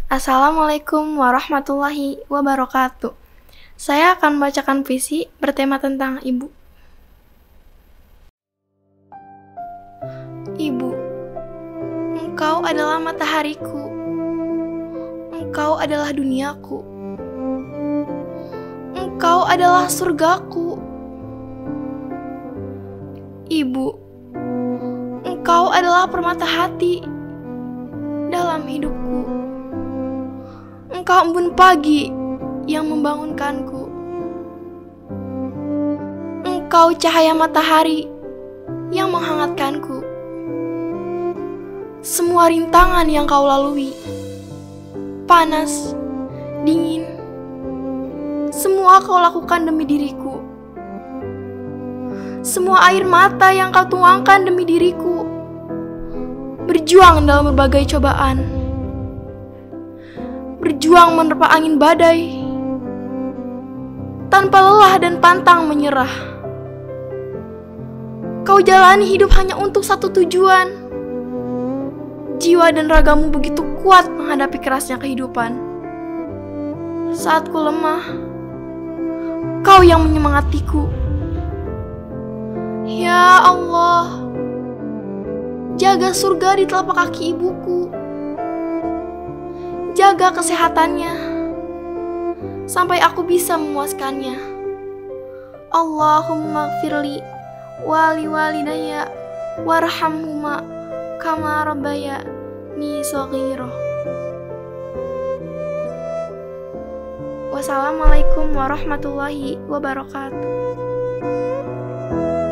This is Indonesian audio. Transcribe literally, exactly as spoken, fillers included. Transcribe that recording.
Assalamualaikum warahmatullahi wabarakatuh. Saya akan membacakan puisi bertema tentang ibu. Ibu, engkau adalah matahariku. Engkau adalah duniaku. Engkau adalah surgaku. Ibu, engkau adalah permata hati dalam hidupku. Engkau embun pagi yang membangunkanku. Engkau cahaya matahari yang menghangatkanku. Semua rintangan yang kau lalui, panas, dingin, semua kau lakukan demi diriku. Semua air mata yang kau tuangkan demi diriku, berjuang dalam berbagai cobaan, berjuang menerpa angin badai, tanpa lelah dan pantang menyerah. Kau jalani hidup hanya untuk satu tujuan. Jiwa dan ragamu begitu kuat menghadapi kerasnya kehidupan. Saat ku lemah, kau yang menyemangatiku. Ya Allah, jaga surga di telapak kaki ibuku. Jaga kesehatannya sampai aku bisa memuaskannya. Allahumma gfirli wali walidayya warhamhuma kama rabbayani shaghira. Wassalamualaikum warahmatullahi wabarakatuh.